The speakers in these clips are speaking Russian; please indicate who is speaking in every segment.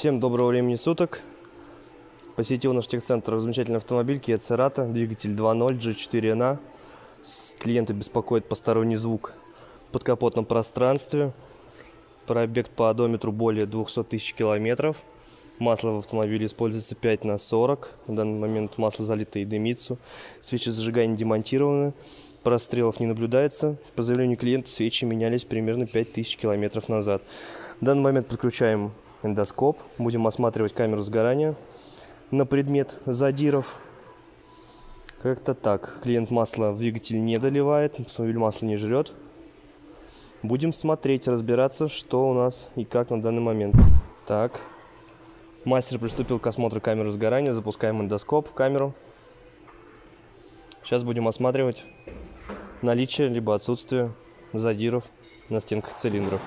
Speaker 1: Всем доброго времени суток. Посетил наш техцентр замечательный автомобиль Kia Cerato, двигатель 2.0 G4NA. Клиента беспокоит посторонний звук в подкапотном пространстве. Пробег по одометру более 200 тысяч километров. Масло в автомобиле используется 5/40. В данный момент масло залито и дымится. Свечи зажигания демонтированы. Прострелов не наблюдается. По заявлению клиента свечи менялись примерно 5000 километров назад. В данный момент подключаем эндоскоп. Будем осматривать камеру сгорания на предмет задиров. Как-то так. Клиент масло в двигатель не доливает. Автомобиль масло не жрет. Будем смотреть, разбираться, что у нас и как на данный момент. Так. Мастер приступил к осмотру камеры сгорания. Запускаем эндоскоп в камеру. Сейчас будем осматривать наличие либо отсутствие задиров на стенках цилиндров.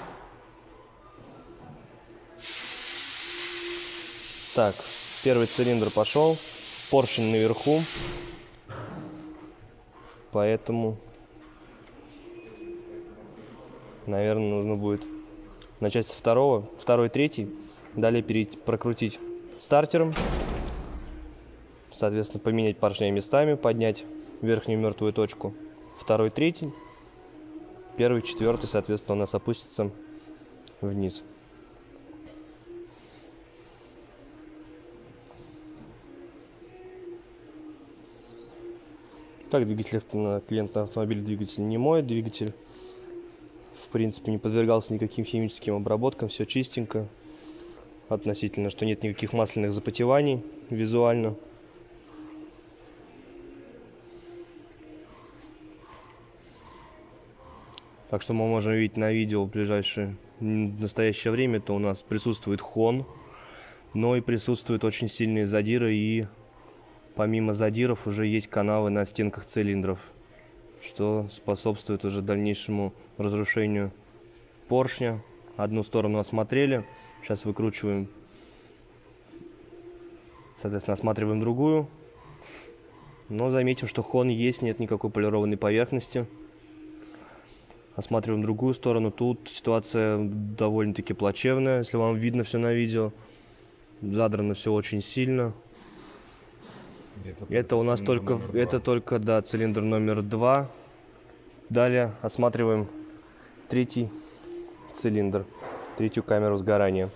Speaker 1: Так, первый цилиндр пошел, поршень наверху, поэтому, наверное, нужно будет начать со второго, второй, третий, далее прокрутить стартером, соответственно, поменять поршня местами, поднять верхнюю мертвую точку, второй, третий, первый, четвертый, соответственно, у нас опустится вниз. Так, двигатель клиент на автомобиле двигатель не моет, двигатель в принципе не подвергался никаким химическим обработкам, все чистенько, относительно, что нет никаких масляных запотеваний визуально. Так что мы можем видеть на видео в настоящее время, то у нас присутствует хон, но и присутствуют очень сильные задиры, и помимо задиров уже есть канавы на стенках цилиндров, что способствует уже дальнейшему разрушению поршня. Одну сторону осмотрели, сейчас выкручиваем, соответственно, осматриваем другую. Но заметим, что хон есть, нет никакой полированной поверхности. Осматриваем другую сторону, тут ситуация довольно-таки плачевная, если вам видно все на видео. Задрано все очень сильно. Это у нас только да, цилиндр номер 2. Далее осматриваем третий цилиндр, третью камеру сгорания.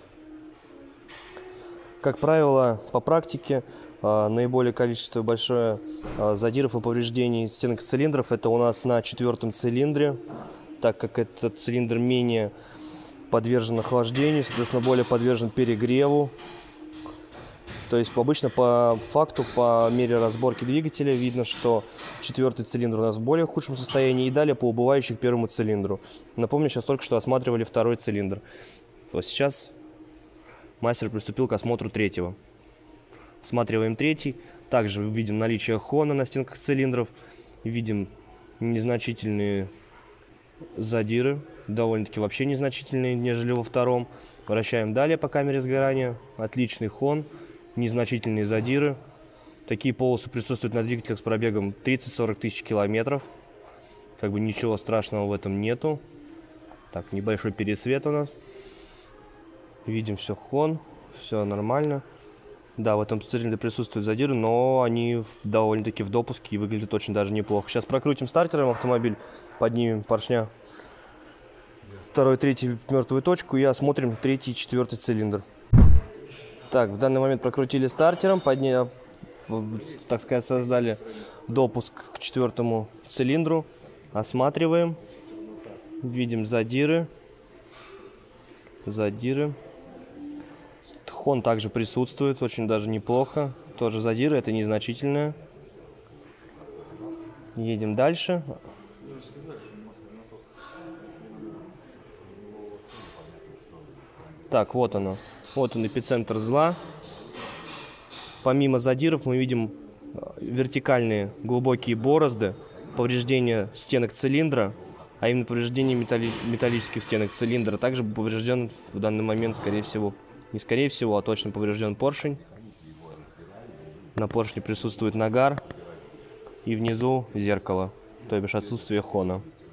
Speaker 1: Как правило, по практике наиболее количество большое задиров и повреждений стенок цилиндров это у нас на 4-м цилиндре, так как этот цилиндр менее подвержен охлаждению, соответственно, более подвержен перегреву. То есть обычно по факту, по мере разборки двигателя видно, что 4-й цилиндр у нас в более худшем состоянии, и далее по убывающей к 1-му цилиндру. Напомню, сейчас только что осматривали 2-й цилиндр. Вот сейчас мастер приступил к осмотру 3-го. Осматриваем 3-й. Также видим наличие хона на стенках цилиндров. Видим незначительные задиры, довольно-таки вообще незначительные, нежели во 2-м. Вращаем далее по камере сгорания. Отличный хон. Незначительные задиры. Такие полосы присутствуют на двигателях с пробегом 30-40 тысяч километров. Как бы ничего страшного в этом нету. Так, небольшой пересвет у нас. Видим все хон, все нормально. Да, в этом цилиндре присутствуют задиры, но они довольно-таки в допуске и выглядят очень даже неплохо. Сейчас прокрутим стартером автомобиль, поднимем поршня 2-й, 3-й мертвую точку и осмотрим 3-й и 4-й цилиндр. Так, в данный момент прокрутили стартером, так сказать, создали допуск к 4-му цилиндру. Осматриваем. Видим задиры. Хон также присутствует, очень даже неплохо. Тоже задиры, это незначительное. Едем дальше. Так, вот оно. Вот он, эпицентр зла. Помимо задиров мы видим вертикальные глубокие борозды, повреждения стенок цилиндра, а именно повреждение металлических стенок цилиндра. Также поврежден в данный момент, скорее всего, не скорее всего, а точно поврежден поршень. На поршне присутствует нагар и внизу зеркало, то бишь отсутствие хона.